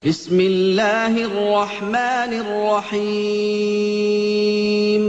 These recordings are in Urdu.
بسم اللہ الرحمن الرحیم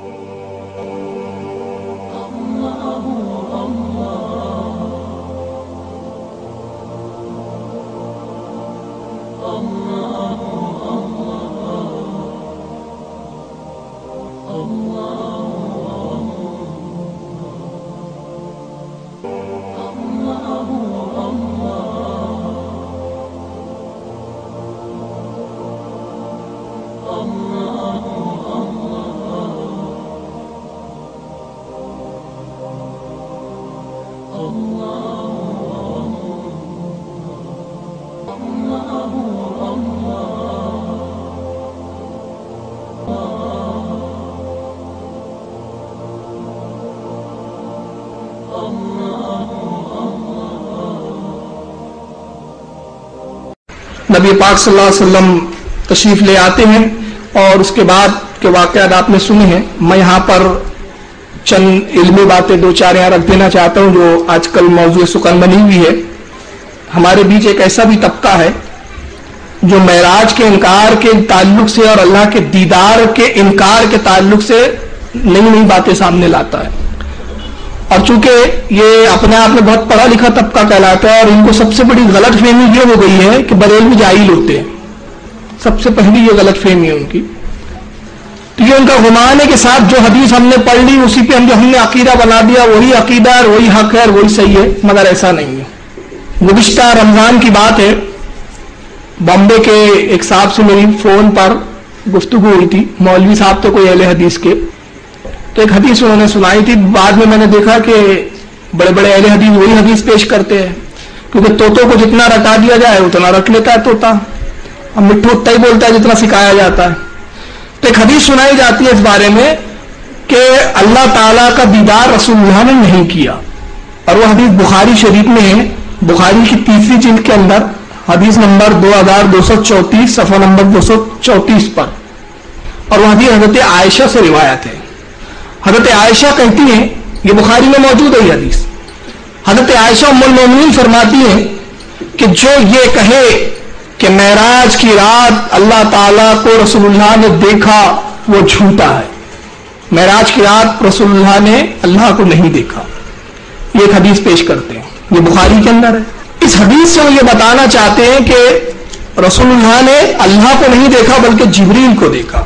نبی پاک صلی اللہ علیہ وسلم تشریف لے آتے ہیں اور اس کے بعد کے واقعات آپ نے سنے ہیں. میں یہاں پر چند علمی باتیں دو چار یہاں رکھ دینا چاہتا ہوں جو آج کل موضوع سخن بنی ہوئی ہے. ہمارے بیچ ایک ایسا بھی طبقہ ہے جو معراج کے انکار کے تعلق سے اور اللہ کے دیدار کے انکار کے تعلق سے نئی نئی باتیں سامنے لاتا ہے. اور چونکہ یہ اپنے آپ میں بہت پڑھا لکھا طبقہ کہلاتا ہے اور ان کو سب سے بڑی غلط فہمی یہ ہو گئی ہے کہ بریلوی جاہل ہوتے ہیں. سب سے پہلی یہ غلط فہمی ہے ان کی. تو یہ ان کا گمان ہے کہ ساتھ جو حدیث ہم نے پڑھ لی اسی پہ ہم نے عقیدہ بنا دیا وہی عقیدہ ہے وہی حق ہے وہی صحیح ہے، مگر ایسا نہیں ہے. گزشتہ رمضان کی بات ہے، بامبے کے ایک صاحب سے میری فون پر گفتگو ہوئی تھی. مولوی صاحب تو کوئی اہل حدیث کے، تو ایک حدیث انہوں نے سنائی تھی. بعد میں نے دیکھا کہ بڑے بڑے اہل حدیث وہی حدیث پیش کرتے ہیں، کیونکہ طوطوں کو جتنا رٹا دیا جائے اتنا رٹ لیتا ہے طوطا، اور مٹھو اتنا ہی بولتا ہے جتنا سکھایا جاتا ہے. تو ایک حدیث سنائی جاتی ہے اس بارے میں کہ اللہ تعالیٰ کا دیدار رسول اللہ نے نہیں کیا، اور وہ حدیث بخاری شریف میں ہے، بخاری کی 3 جلد کے اندر حدیث نمبر 2234 صفحہ نمبر 234 پر. اور وہ حدیث حضرت عائشہ سے روایت ہے. حضرت عائشہ کہتی ہیں، یہ بخاری میں موجود ہے یہ حدیث، حضرت عائشہ ام المومنین فرماتی ہیں کہ جو یہ کہے کہ معراج کی رات اللہ تعالیٰ کو رسول اللہ نے دیکھا وہ جھوٹا ہے. معراج کی رات رسول اللہ نے اللہ کو نہیں دیکھا. یہ ایک حدیث پیش کرتے ہیں، یہ بخاری کے اندر ہے. اس حدیث سے وہ یہ بتانا چاہتے ہیں کہ رسول اللہ نے اللہ کو نہیں دیکھا بلکہ جبریل کو دیکھا.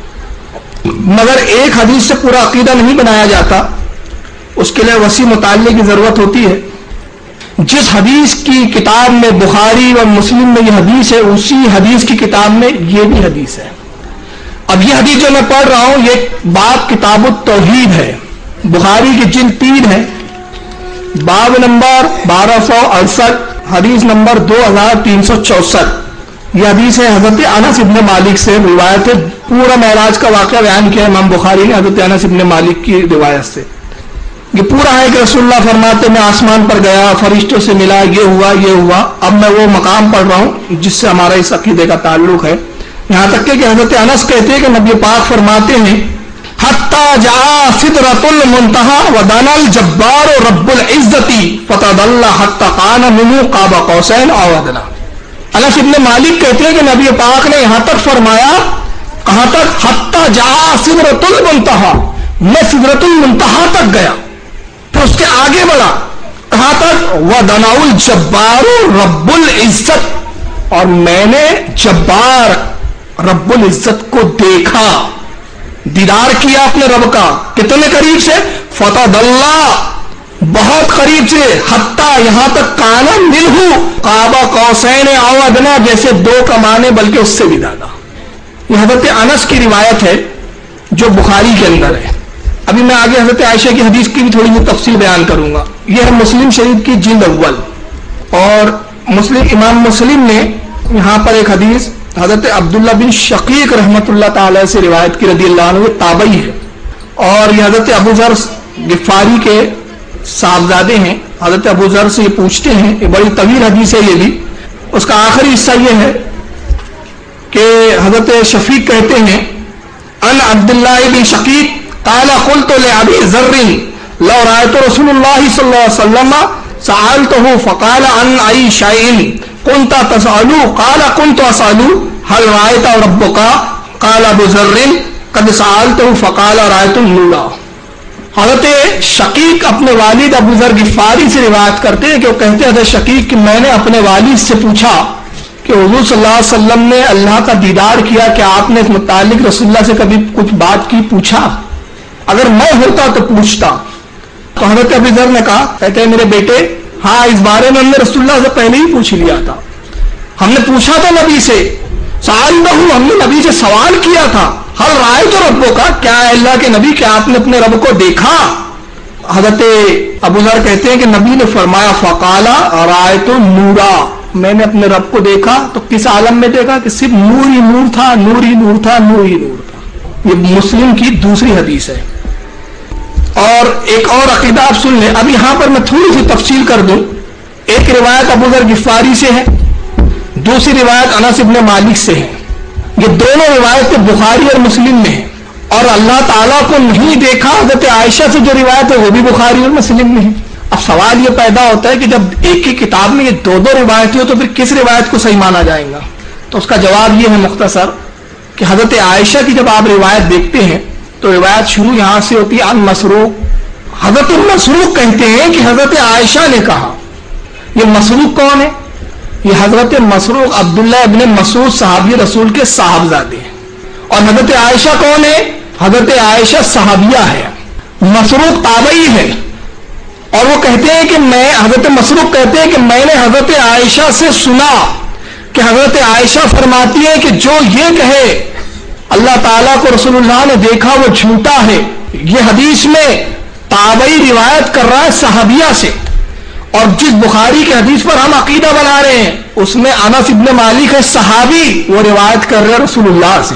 مگر ایک حدیث سے پورا عقیدہ نہیں بنایا جاتا، اس کے لیے وسیع مطالعے کی ضرورت ہوتی ہے. جس حدیث کی کتاب میں بخاری اور مسلم میں یہ حدیث ہے اسی حدیث کی کتاب میں یہ بھی حدیث ہے. اب یہ حدیث جو میں پڑھ رہا ہوں یہ باب کتاب التوحید ہے، بخاری کی جلد 3 ہے، باب نمبر 1268 حدیث نمبر 2364. یہ حدیث ہے حضرت انس ابن مالک سے روایت ہے. پورا معراج کا واقعہ بیان کیا امام بخاری نے حضرت انس ابن مالک کی روایت سے. یہ پورا ہے کہ رسول اللہ فرماتے میں آسمان پر گیا، فرشتوں سے ملا، یہ ہوا یہ ہوا. اب میں وہ مقام پڑھ رہا ہوں جس سے ہمارا اس عقیدے کا تعلق ہے. یہاں تک کہ حضرت انس کہتے ہیں کہ نبی پاک فرماتے ہیں حتی جاء سدرۃ المنتہی ودنا الجبار رب العزت فتدلی حتی کان منہ قاب قوسین او ادنی. انس ابن مالک کہتے ہیں کہ نبی پاک نے یہاں تک فرمایا، کہاں تک؟ حتی جاء سدرۃ المنتہی، میں سدرۃ المنتہی تک گیا. پھر اس کے آگے بڑھا، کہاں تک؟ وَدَنَا الْجَبَّارُ رَبُّ الْعِزَّتِ، اور میں نے جبار رب العزت کو دیکھا، دیدار کیا اپنے رب کا. کتنے قریب سے؟ فَتَدَلَّا، بہت قریب سے، حتیٰ یہاں تک کانا منہ قاب قوسین او ادنی، جیسے 2 کمانے بلکہ اس سے بھی زیادہ. یہ حضرت انس کی روایت ہے جو بخاری کے اندر ہے. ابھی میں آگے حضرت عائشہ کی حدیث کی بھی تھوڑی سی تفصیل بیان کروں گا. یہ ہے مسلم شریف کی جلد اول، اور امام مسلم نے یہاں پر ایک حدیث حضرت عبداللہ بن شقیق رحمۃ اللہ تعالی سے روایت کی رضی اللہ عنہ، تابعی ہے. اور یہ حضرت ابو ذر غفاری کے صاحبزادے ہیں. حضرت ابو ذر سے یہ پوچھتے ہیں، یہ بڑی طویل حدیث ہے. یہ بھی اس کا آخری حصہ یہ ہے کہ حضرت شفیق کہتے ہیں ان عبداللہ بن شقیق قال قلت لأبي ذر لو رأيت رسول الله صلى الله عليه وسلم سألته فقال عن أي شيء कुंत तसअलु قال كنت اسأل هل رأيت ربك قال ابو ذر قد سألته فقال رأيت نورا. حضرت شقیق اپنے والد ابو ذر غفاری سے روایت کرتے ہیں کہ وہ کہتے ہیں حضرت شقیق کہ میں نے اپنے والد سے پوچھا کہ حضور صلی اللہ علیہ وسلم نے اللہ کا دیدار کیا کہ آپ نے اس متعلق رسول اللہ سے کبھی کچھ بات کی پوچھا؟ اگر میں ہوتا تو پوچھتا. تو حضرت ابو ذر نے کہا کہتے ہیں میرے بیٹے ہاں اس بارے میں ہم نے رسول اللہ سے پہلے ہی پوچھ لیا تھا. ہم نے پوچھا تھا نبی سے سوال نہ ہوں ہم نے نبی سے سوال کیا تھا ہل رائے تو ربوں کا کیا ہے اللہ کے نبی کیا آپ نے اپنے رب کو دیکھا؟ حضرت ابو ذر کہتے ہیں کہ نبی نے فرمایا فقالا رائے تو نورا میں نے اپنے رب کو دیکھا. تو کس عالم میں دیکھا کہ صرف نور ہی نور تھا نور ہی نور تھا نور ہی نور تھا. یہ مسلم کی دوسری حدیث ہے. اور ایک اور عقیدہ آپ سن لیں. اب یہاں پر میں تھوڑی سی تفصیل کر دوں. ایک روایت ابو ذر غفاری سے ہے دوسری روایت انس ابن مالک سے ہے. یہ دونوں روایتیں بخاری اور مسلم میں ہیں. اور اللہ تعالیٰ کو نہیں دیکھا حضرت عائشہ سے جو روایت ہے وہ بھی بخاری اور مسلم میں ہے. اب سوال یہ پیدا ہوتا ہے کہ جب ایک ہی کتاب میں یہ دو روایتیں ہو تو پھر کس روایت کو صحیح مانا جائے گا؟ تو اس کا جواب یہ ہے مختصر کہ حضرت عائشہ کی جب آپ روایت دیکھتے ہیں تو روایت شروع یہاں سے ہوتی ہے ان مسروق. حضرت مسروق کہتے ہیں کہ حضرت عائشہ نے کہا. یہ مسروق کون ہے؟ یہ حضرت مسروق عبداللہ ابن مسعود صحابی رسول کے صاحبزادے ہیں. اور حضرت عائشہ کون ہے؟ حضرت عائشہ صحابیہ ہے. مسروق تابعی ہے. اور وہ کہتے ہیں کہ حضرت مسروق کہتے ہیں کہ میں نے حضرت عائشہ سے سنا کہ حضرت عائشہ فرماتی ہے کہ جو یہ کہے اللہ تعالیٰ کو رسول اللہ نے دیکھا وہ جھوٹا ہے. یہ حدیث میں تابعی روایت کر رہا ہے صحابیہ سے. اور جس بخاری کے حدیث پر ہم عقیدہ بنا رہے ہیں اس میں انس ابن مالک ہے صحابی وہ روایت کر رہے ہیں رسول اللہ سے.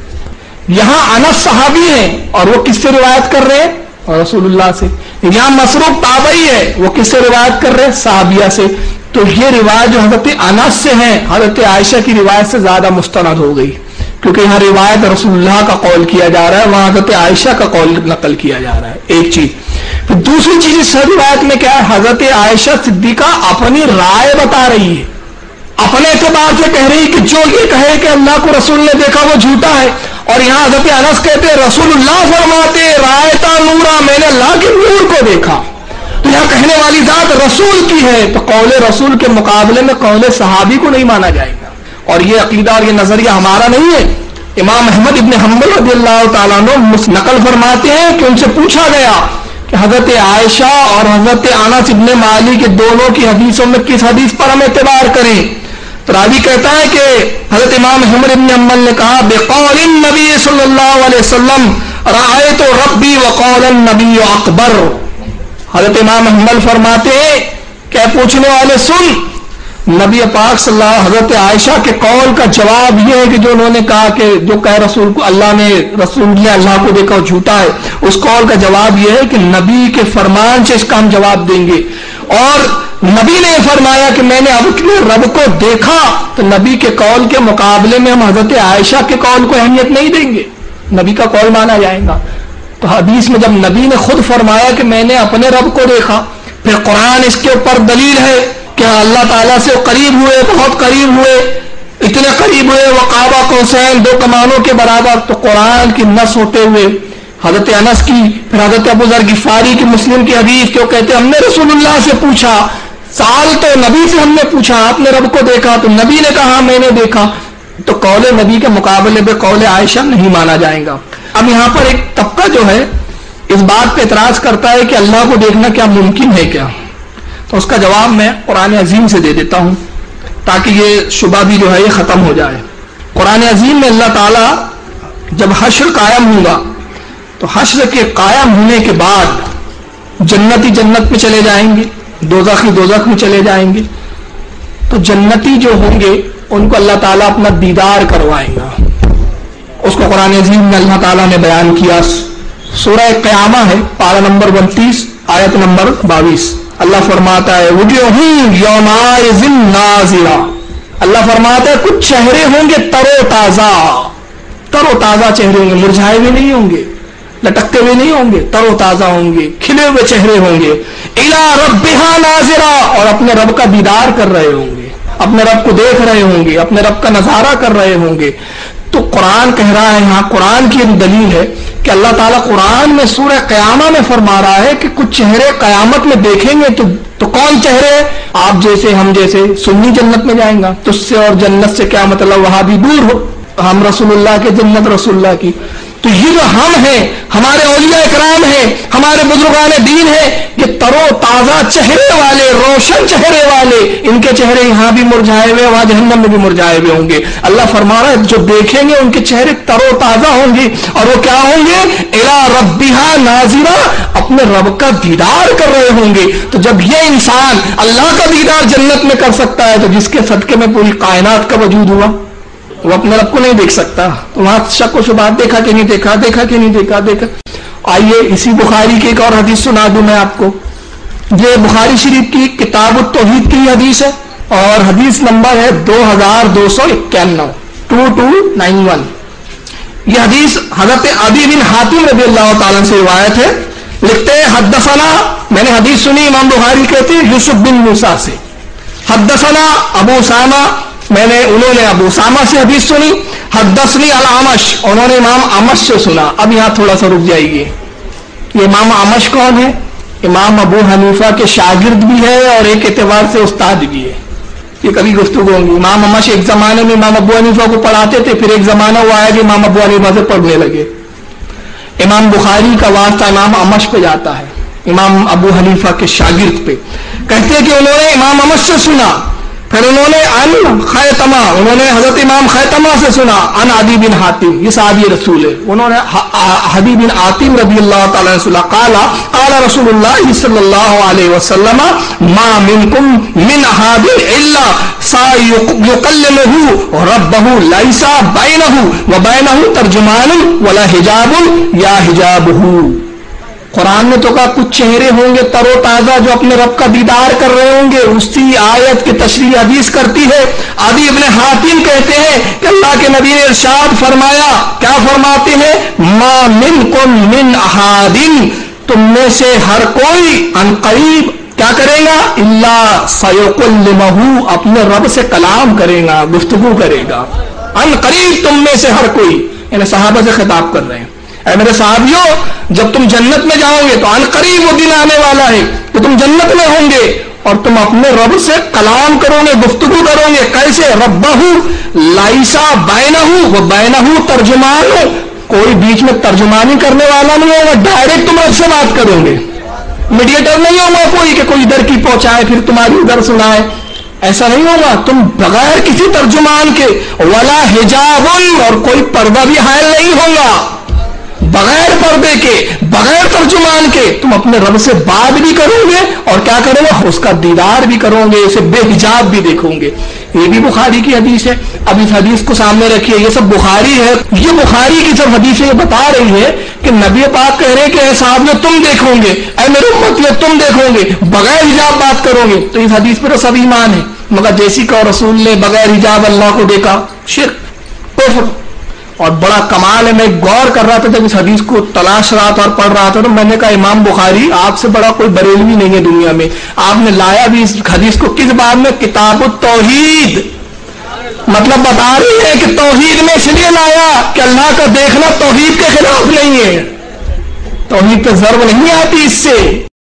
یہاں انس صحابی ہیں اور وہ کس سے روایت کر رہے ہیں؟ رسول اللہ سے. یہاں مسروق تابعی ہے وہ کس سے روایت کر رہے ہیں؟ صحابیہ سے. تو یہ روایت جو حضرت انس سے ہے حضرت عائشہ کی روایت سے زیادہ مستند ہو گئی کیونکہ یہاں روایت رسول اللہ کا قول کیا جا رہا ہے وہاں حضرت عائشہ کا قول نقل کیا جا رہا ہے. ایک چیز. پھر دوسری چیز اس روایت میں کیا ہے؟ حضرت عائشہ صدیقہ اپنی رائے بتا رہی ہے اپنے اعتبار سے کہہ رہی کہ جو یہ کہے کہ اللہ کو رسول نے دیکھا وہ جھوٹا ہے. اور یہاں حضرت انس کہتے ہیں رسول اللہ فرماتے رائتا نورا میں نے اللہ کے نور کو دیکھا. تو یہاں کہنے والی ذات رسول کی ہے تو قول رسول کے مقابلے میں قول صحابی کو نہیں مانا جائے گا. اور یہ عقیدہ اور یہ نظریہ ہمارا نہیں ہے. امام احمد ابن حنبل رضی اللہ تعالیٰ عنہ نقل فرماتے ہیں کہ ان سے پوچھا گیا کہ حضرت عائشہ اور حضرت انس ابن مالک دونوں کی حدیثوں میں کس حدیث پر ہم اعتبار کریں؟ تو راوی کہتا ہے کہ حضرت امام احمد ابن حنبل نے کہا بقول النبی صلی اللہ علیہ وسلم رأیت ربی وقول النبی اکبر. حضرت امام حنبل فرماتے ہیں کہ پوچھنے والے سن نبی پاک صلی اللہ حضرت عائشہ کے قول کا جواب یہ ہے کہ جو انہوں نے کہا کہ جو کہہ رسول کو اللہ نے رسول نے اللہ کو دیکھا وہ جھوٹا ہے اس قول کا جواب یہ ہے کہ نبی کے فرمان سے اس کا ہم جواب دیں گے. اور نبی نے فرمایا کہ میں نے اپنے رب کو دیکھا تو نبی کے قول کے مقابلے میں ہم حضرت عائشہ کے قول کو اہمیت نہیں دیں گے نبی کا قول مانا جائے گا. تو حدیث میں جب نبی نے خود فرمایا کہ میں نے اپنے رب کو دیکھا پھر قرآن اس کے اوپر دلیل ہے کہ اللہ تعالیٰ سے قریب ہوئے بہت قریب ہوئے اتنے قریب ہوئے وقابہ قوسین دو کمانوں کے برابر. تو قرآن کی نص ہوتے ہوئے حضرت انس کی پھر حضرت ابو ذر غفاری کی مسلم کی حدیث کیوں کہتے ہم نے رسول اللہ سے پوچھا سال تو نبی سے ہم نے پوچھا آپ نے رب کو دیکھا تو نبی نے کہا میں نے دیکھا. تو قول نبی کے مقابلے میں قول عائشہ نہیں مانا جائے گا. اب یہاں پر ایک طبقہ جو ہے اس بات پہ اعتراض کرتا ہے کہ اللہ کو دیکھنا کیا ممکن ہے کیا؟ تو اس کا جواب میں قرآن عظیم سے دے دیتا ہوں تاکہ یہ شبہ بھی جو ہے یہ ختم ہو جائے. قرآن عظیم میں اللہ تعالیٰ جب حشر قائم ہوگا تو حشر کے قائم ہونے کے بعد جنتی جنت میں چلے جائیں گے دوزخی دوزخ میں چلے جائیں گے. تو جنتی جو ہوں گے ان کو اللہ تعالیٰ اپنا دیدار کروائے گا. اس کو قرآن عظیم میں اللہ تعالیٰ نے بیان کیا. سورہ قیامہ ہے پارہ نمبر 29 آیت نمبر 22. اللہ فرماتا ہے وجوہ یومئذ ناظرہ. اللہ فرماتا ہے کچھ چہرے ہوں گے تر و تازہ چہرے ہوں گے مرجھائے ہوئے نہیں ہوں گے لٹکتے ہوئے نہیں ہوں گے تر و تازہ ہوں گے کھلے ہوئے چہرے ہوں گے. الی ربہا ناظرہ اور اپنے رب کا دیدار کر رہے ہوں گے اپنے رب کو دیکھ رہے ہوں گے، اپنے رب کا نظارہ کر رہے ہوں گے. تو قرآن کہہ رہا ہے، یہاں قرآن کی ایک دلیل ہے کہ اللہ تعالیٰ قرآن میں سورہ قیامہ میں فرما رہا ہے کہ کچھ چہرے قیامت میں دیکھیں گے تو کون چہرے؟ آپ جیسے، ہم جیسے. سنی جنت میں جائیں گا، تجھ سے اور جنت سے کیا مطلب، وہاں بھی دور ہو. ہم رسول اللہ کے، جنت رسول اللہ کی. تو یہ جو ہم ہیں، ہمارے اولیاء اکرام ہیں، ہمارے بزرگان دین ہیں، یہ تر و تازہ چہرے والے، روشن چہرے والے. ان کے چہرے یہاں بھی مرجھائے ہوئے، وہاں جہنم میں بھی مرجھائے ہوئے ہوں گے. اللہ فرما رہا ہے جو دیکھیں گے ان کے چہرے تر و تازہ ہوں گے. اور وہ کیا ہوں گے؟ الی ربہا ناظرہ، اپنے رب کا دیدار کر رہے ہوں گے. تو جب یہ انسان اللہ کا دیدار جنت میں کر سکتا ہے، تو جس کے صدقے میں پوری کائنات کا وجود ہوا، وہ اپنے رب کو نہیں دیکھ سکتا. تو وہاں شک و شبہات، دیکھا کہ نہیں دیکھا، دیکھا کہ نہیں دیکھا. آئیے اسی بخاری کی ایک اور حدیث سنا دوں میں آپ کو. یہ بخاری شریف کی کتاب التوحید کی حدیث ہے، اور حدیث نمبر ہے 2291، 2291. یہ حدیث حضرت عدی بن حاتم رضی اللہ تعالیٰ سے روایت ہے. لکھتے ہیں حدثنا، میں نے حدیث سنی، امام بخاری کہتے ہیں یوسف بن موسیٰ سے. حدثنا ابو اسامہ، انہوں نے ابو اسامہ سے حدیث سنی. حدثنی الاعمش، انہوں نے امام اعمش سے سنا. اب یہاں تھوڑا سا رک جائیے. یہ امام اعمش کون ہے؟ امام ابو حنیفہ کے شاگرد بھی ہے اور ایک اعتبار سے استاد بھی ہے. یہ کبھی گفتگو ہوں گی. امام اعمش ایک زمانے میں امام ابو حنیفہ کو پڑھاتے تھے، پھر ایک زمانہ وہ آیا کہ امام ابو حنیفہ سے پڑھنے لگے. امام بخاری کا واسطہ امام اعمش پہ جاتا ہے، امام ابو حنیفہ کے شاگرد پہ. کہتے ہیں کہ انہوں نے امام اعمش سے سنا، پھر انہوں نے ان خیتمہ، انہوں نے حضرت امام خیتمہ سے سنا، ان عدی بن حاتم، یہ صحابی رسول ہے. انہوں نے عدی بن حاتم رضی اللہ تعالیٰ عنہ سنا، قال رسول اللہ صلی اللہ علیہ وسلم ما منکم من احد الا سیکلمہ ربہ لیس بینہ وبینہ ترجمان ولا حجاب یا حجابہ. قرآن نے تو کہا کچھ چہرے ہوں گے تر و تازہ جو اپنے رب کا دیدار کر رہے ہوں گے. اسی آیت کی تشریح حدیث کرتی ہے. عدی ابن حاتم کہتے ہیں کہ اللہ کے نبی نے ارشاد فرمایا، کیا فرماتے ہیں؟ ما منکم من احد، تم میں سے ہر کوئی ان قریب کیا کرے گا؟ الا سیکلمہ، اپنے رب سے کلام کرے گا، گفتگو کرے گا. ان قریب تم میں سے ہر کوئی، یعنی صحابہ سے خطاب کر رہے ہیں. اے میرے صحابیوں، جب تم جنت میں جاؤ گے تو ان قریب وہ دن آنے والا ہے کہ تم جنت میں ہوں گے اور تم اپنے رب سے کلام کرو گے، گفتگو کرو گے. کیسے؟ ربہ لیسا بینہ و بینہ ترجمان، کوئی بیچ میں ترجمانی کرنے والا نہیں ہوگا، ڈائریکٹ تم رب سے بات کرو گے. میڈیٹر نہیں ہوگا کوئی کہ کوئی ادھر کی پہنچائے پھر تمہاری ادھر سنائے، ایسا نہیں ہوگا. تم بغیر کسی ترجمان کے، ولا حجاب، اور کوئی پردہ بھی حائل نہیں ہوگا. بغیر پردے کے، بغیر ترجمان کے تم اپنے رب سے بات بھی کرو گے اور کیا کرو گے؟ اس کا دیدار بھی کرو گے، اسے بے حجاب بھی دیکھو گے. یہ بھی بخاری کی حدیث ہے. اب اس حدیث کو سامنے رکھیے، یہ سب بخاری ہے. یہ بخاری کی سب حدیثیں یہ بتا رہی ہے کہ نبی پاک کہہ رہے ہیں کہ اے صاحب نے تم دیکھو گے، اے میرے امت یہ تم دیکھو گے، بغیر حجاب بات کرو گے. تو اس حدیث پہ تو سب ایمان ہے، مگر جیسی کہ رسول نے بغیر حجاب اللہ کو دیکھا، شرک، کفر. اور بڑا کمال ہے، میں غور کر رہا تھا جب اس حدیث کو تلاش رہا تھا اور پڑھ رہا تھا، تو میں نے کہا امام بخاری آپ سے بڑا کوئی بریلوی نہیں ہے دنیا میں. آپ نے لایا بھی اس حدیث کو کس باب میں؟ کتاب التوحید. مطلب بتا رہی ہے کہ توحید میں اس لیے لایا کہ اللہ کا دیکھنا توحید کے خلاف نہیں ہے، توحید پہ ضرب نہیں آتی اس سے.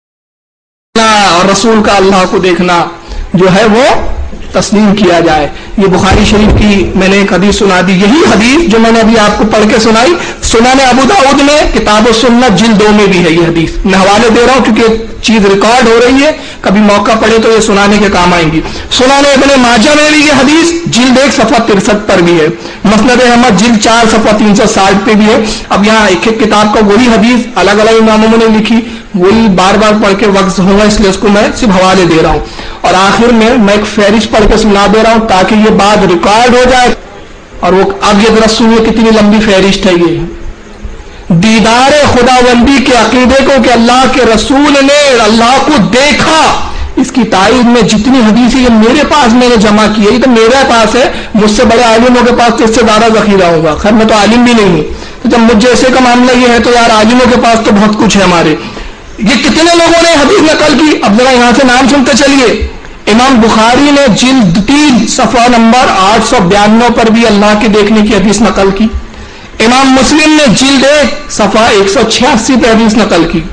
اور رسول کا اللہ کو دیکھنا جو ہے وہ تسلیم کیا جائے. یہ بخاری شریف کی میں نے ایک حدیث سنا دی. یہی حدیث جو میں نے ابھی آپ کو پڑھ کے سنائی، سنن ابو داؤد میں کتاب السنت جلد 2 میں بھی ہے یہ حدیث. میں حوالے دے رہا ہوں کیونکہ چیز ریکارڈ ہو رہی ہے، کبھی موقع پڑے تو یہ سنانے کے کام آئیں گی. سنن ابن ماجہ میں بھی یہ حدیث جلد 1 صفحہ 63 پر بھی ہے. مسند احمد جلد 4 صفحہ 360 پہ بھی ہے. اب یہاں ایک ایک کتاب کا وہی حدیث الگ الگ اماموں نے لکھی، وہی بار بار پڑھ کے وقت ہوگا، اس لیے اس کو میں صرف حوالے دے رہا ہوں. اور آخر میں ایک فہرست پڑھ کے سنا دے رہا ہوں تاکہ یہ بات ریکارڈ ہو جائے. اور وہ اب یہ ذرا سنیے کتنی لمبی فہرست ہے. یہ دیدار خداوندی کے عقیدے کو کہ اللہ کے رسول نے اللہ کو دیکھا، اس کی تائید میں جتنی حدیث یہ میرے پاس میں نے جمع کی ہے، یہ تو میرے پاس ہے، مجھ سے بڑے عالموں کے پاس تو اس سے زیادہ ذخیرہ ہوگا. خیر میں تو عالم بھی نہیں ہوں، تو جب مجھ جیسے کا معاملہ یہ ہے تو یار عالموں کے پاس تو بہت کچھ ہے ہمارے. یہ کتنے لوگوں نے حدیث نقل کی؟ اب ذرا یہاں سے نام سنتے چلیے. امام بخاری نے جلد 3 صفحہ نمبر 892 پر بھی اللہ کے دیکھنے کی حدیث نقل کی. امام مسلم نے جلد 1 صفحہ 186 پہ حدیث نقل کی.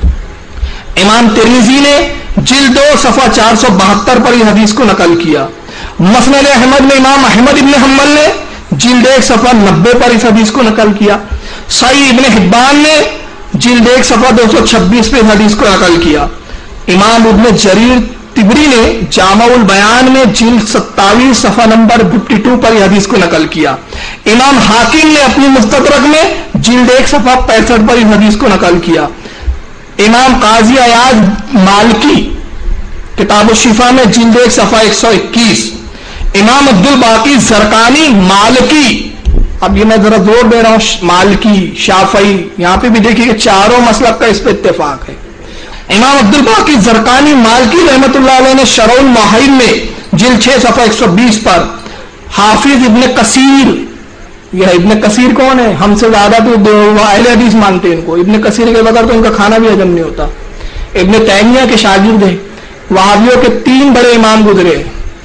امام ترمذی نے جلد 2 صفحہ 472 پر یہ حدیث کو نقل کیا. مسند احمد میں امام احمد ابن حنبل نے جلد 1 صفحہ 90 پر اس حدیث کو نقل کیا. صحیح ابن حبان نے جلد 1 صفحہ 226 پہ اس حدیث کو نقل کیا. امام ابن جریر طبری نے جامع البیان میں جلد 27 صفحہ نمبر 52 پر یہ حدیث کو نقل کیا. امام حاکم نے اپنی مستدرک میں جلد 1 صفحہ 65 پر اس حدیث کو نقل کیا. امام قاضی عیاض مالکی کتاب الشفا میں جلد 1 صفحہ 121. امام عبد الباقی زرقانی مالکی، اب یہ میں ذرا زور دے رہا ہوں، مالکی شافعی، یہاں پہ بھی دیکھیے کہ چاروں مسلک کا اس پہ اتفاق ہے. امام عبد الباقی زرقانی مالکی رحمت اللہ علیہ نے شرح المحیم میں جلد 6 صفحہ 120 پر. حافظ ابن کثیر، یہ ابن کثیر کون ہے؟ ہم سے زیادہ تو اہل حدیث مانتے ہیں ان کو. ابن کثیر کے بغیر تو ان کا کھانا بھی ہضم نہیں ہوتا. ابن تیمیہ کے شاگرد ہیں. وہابیوں کے 3 بڑے امام گزرے،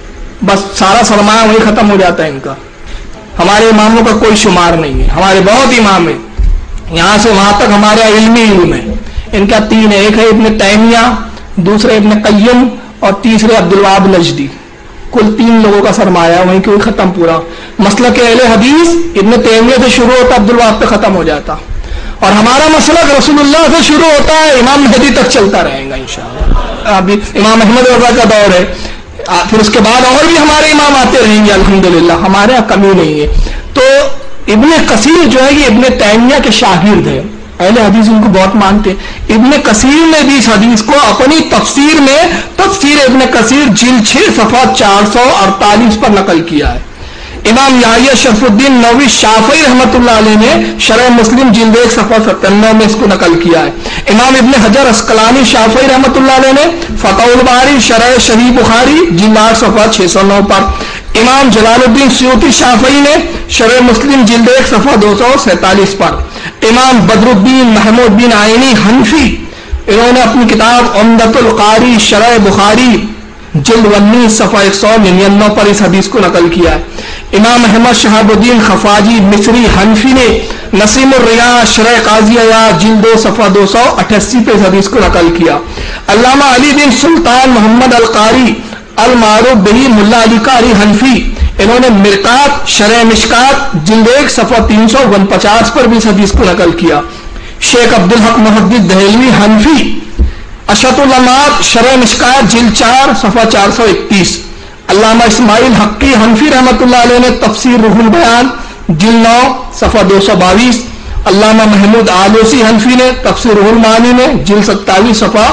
بس سارا سرمایہ وہی ختم ہو جاتا ہے ان کا. ہمارے اماموں کا کوئی شمار نہیں ہے، ہمارے بہت امام ہیں، یہاں سے وہاں تک ہمارا علمی علم ہے. ان کا 3 ہے، ایک ہے ابن تیمیہ، دوسرے ابن قیم اور تیسرے عبد الوہاب نجدی. کل 3 لوگوں کا سرمایہ وہیں کوئی ختم پورا. مسلک اہل حدیث ابن تیمیہ سے شروع ہوتا عبد الوہاب پہ ختم ہو جاتا، اور ہمارا مسلک رسول اللہ سے شروع ہوتا ہے امام مہدی تک چلتا رہے گا انشاءاللہ. ابھی امام احمد رضا کا دور ہے، پھر اس کے بعد اور بھی ہمارے امام آتے رہیں گے الحمدللہ، ہمارے یہاں کمی نہیں ہے. تو ابن کثیر جو ہے یہ ابن تیمیہ کے شاگرد ہے، اہل حدیث ان کو بہت مانتے ہیں. ابن کثیر نے بھی اس حدیث کو اپنی تفسیر میں تفسیر ابن کثیر جلد 6 صفحہ 448 پر نقل کیا ہے. امام یحییٰ شرف الدین نووی شافعی رحمۃ اللہ علیہ نے شرح مسلم جلد 1 صفحہ 97 میں اس کو نقل کیا ہے. امام ابن حجر اسقلانی شافعی رحمۃ اللہ علیہ نے فتح الباری شرح صحیح بخاری جلد 8 صفحہ 609 پر. امام جلال الدین سیوطی شافعی نے شرح مسلم جلد 1 صفحہ 247 پر. امام بدر الدین محمود بن عینی حنفی، انہوں نے اپنی کتاب عمدۃ القاری شرح بخاری جلد 19 صفحہ 199 پر اس حدیث کو نقل کیا ہے. امام احمد شہاب الدین خفاجی مصری حنفی نے نسیم الریاض شرح قاضی عیاض جلد 2 صفحہ 288 پہ اس حدیث کو نقل کیا. علامہ علی بن سلطان محمد القاری المعروف بہی ملا علی قاری حنفی، انہوں نے مرقات شرح مشکات جلد 1 صفحہ 349 پر بھی اس حدیث کو نقل کیا. شیخ عبدالحق محدث دہلوی حنفی اشط العلامات شرح مشکات جلد 4 صفحہ 431. علامہ اسماعیل حقی حنفی رحمۃ اللہ علیہ نے تفسیر روح البیان جلد 9 صفحہ 222. علامہ محمود آلوسی حنفی نے تفسیر روح المعانی میں جلد 27 صفحہ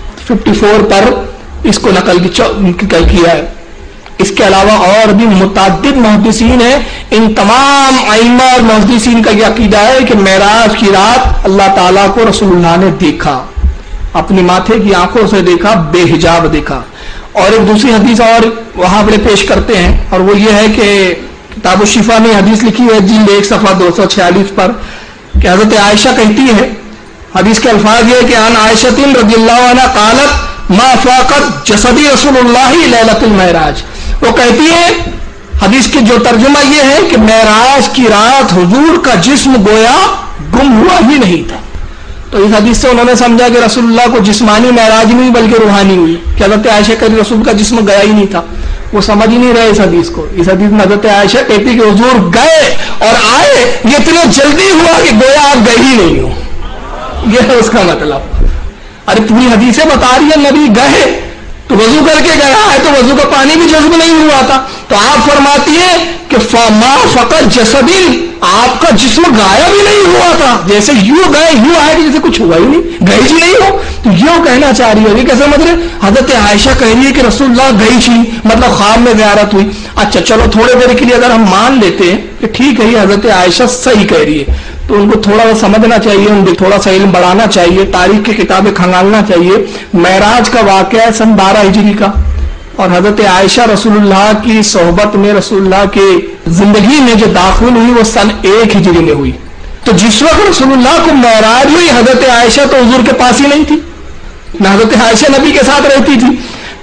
54 پر اس کو نقل کیا ہے. اس کے علاوہ اور بھی متعدد محدثین ہیں. ان تمام ائمہ اور محدثین کا یہ عقیدہ ہے کہ معراج کی رات اللہ تعالیٰ کو رسول اللہ نے دیکھا، اپنی ماتھے کی آنکھوں سے دیکھا، بے حجاب دیکھا. اور ایک دوسری حدیث اور وہاں بڑے پیش کرتے ہیں، اور وہ یہ ہے کہ کتاب الشفا میں حدیث لکھی ہے جلد 1 صفحہ 246 پر کہ حضرت عائشہ کہتی ہے، حدیث کے الفاظ یہ کہ عن عائشہ رضی اللہ عنہ قالت ما فاقت جسدی رسول اللہ لیلۃ المعراج. وہ کہتی ہے، حدیث کی جو ترجمہ یہ ہے کہ معراج کی رات حضور کا جسم گویا گم ہوا ہی نہیں تھا. تو اس حدیث سے انہوں نے سمجھا کہ رسول اللہ کو جسمانی معراج نہیں بلکہ روحانی ہوئی، کہ حضرت عائشہ کہتی رسول کا جسم گیا ہی نہیں تھا. وہ سمجھ ہی نہیں رہے اس حدیث کو. اس حدیث میں حضرت عائشہ کہتی کہ حضور گئے اور آئے یہ اتنے جلدی ہوا کہ گویا آپ گئے ہی نہیں ہو. یہ ہے اس کا مطلب. ارے پوری حدیثیں بتا رہی ہے نبی گئے تو وضو کر کے گیا ہے تو وضو کا پانی بھی جذب نہیں ہوا تھا. تو آپ فرماتی ہیں کہ فما فقط جسدی، آپ کا جسم غائب ہی نہیں ہوا تھا، جیسے یوں گئے یوں آئے کہ جیسے کچھ ہوا ہی نہیں، گئے ہی نہیں ہو. تو یوں کہنا چاہ رہی ہوگی. کیسے مطلب حضرت عائشہ کہہ رہی ہے کہ رسول اللہ گئی تھی، مطلب خواب میں زیارت ہوئی. اچھا چلو تھوڑے دیر کے لیے اگر ہم مان لیتے ہیں کہ ٹھیک ہے یہ حضرت عائشہ صحیح کہہ رہی ہے، تو ان کو تھوڑا سا سمجھنا چاہیے، ان کو تھوڑا سا علم بڑھانا چاہیے، تاریخ کی کتابیں کھنگالنا چاہیے. معراج کا واقعہ ہے سن 12 ہجری کا، اور حضرت عائشہ رسول اللہ کی صحبت میں رسول اللہ کے زندگی میں جو داخل ہوئی وہ سن 1 ہجری میں ہوئی. تو جس وقت رسول اللہ کو معراج ہوئی حضرت عائشہ تو حضور کے پاس ہی نہیں تھی، نہ حضرت عائشہ نبی کے ساتھ رہتی تھی.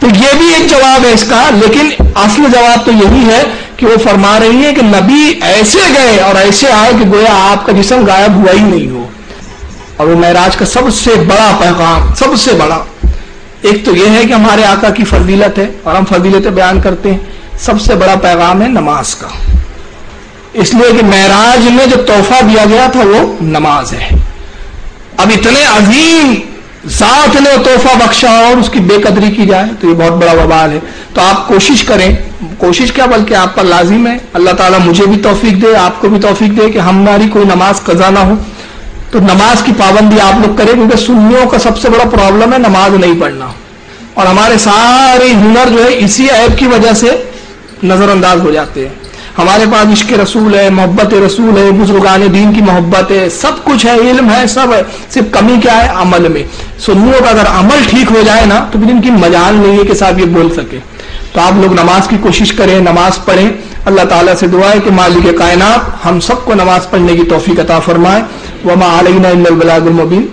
تو یہ بھی ایک جواب ہے اس کا، لیکن اصل جواب تو یہی ہے کہ وہ فرما رہی ہے کہ نبی ایسے گئے اور ایسے آئے کہ گویا آپ کا جسم غائب ہوا ہی نہیں ہو. اور وہ معراج کا سب سے بڑا پیغام، سب سے بڑا ایک تو یہ ہے کہ ہمارے آقا کی فضیلت ہے اور ہم فضیلتیں بیان کرتے ہیں. سب سے بڑا پیغام ہے نماز کا، اس لیے کہ معراج میں جو تحفہ دیا گیا تھا وہ نماز ہے. اب اتنے عظیم ذات نے تحفہ بخشا اور اس کی بے قدری کی جائے تو یہ بہت بڑا وبال ہے. تو آپ کوشش کریں، کوشش کیا بلکہ آپ پر لازم ہے، اللہ تعالیٰ مجھے بھی توفیق دے، آپ کو بھی توفیق دے کہ ہماری کوئی نماز قضا نہ ہو. تو نماز کی پابندی آپ لوگ کریں، کیونکہ سنیوں کا سب سے بڑا پرابلم ہے نماز نہیں پڑھنا، اور ہمارے سارے ہنر جو ہے اسی عیب کی وجہ سے نظر انداز ہو جاتے ہیں. ہمارے پاس عشق رسول ہے، محبت رسول ہے، بزرگان دین کی محبت ہے، سب کچھ ہے، علم ہے، سب ہے، صرف کمی کیا ہے؟ عمل میں. سنیوں کا اگر عمل ٹھیک ہو جائے نا تو پھر ان کی مجال نہیں ہے کہ صاحب یہ بول سکے. تو آپ لوگ نماز کی کوشش کریں، نماز پڑھیں. اللہ تعالیٰ سے دعا ہے کہ مالک کائنات ہم سب کو نماز پڑھنے کی توفیق عطا فرمائے. وما علینا الا البلاغ المبین.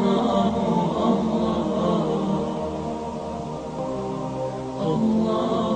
Allah